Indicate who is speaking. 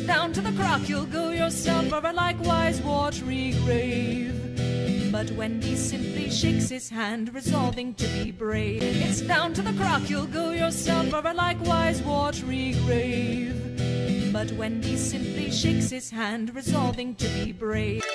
Speaker 1: It's down to the crock you'll go yourself, or a likewise watery grave. But Wendy simply shakes his hand, resolving to be brave. It's down to the crock you'll go yourself, or a likewise watery grave. But Wendy simply shakes his hand, resolving to be brave.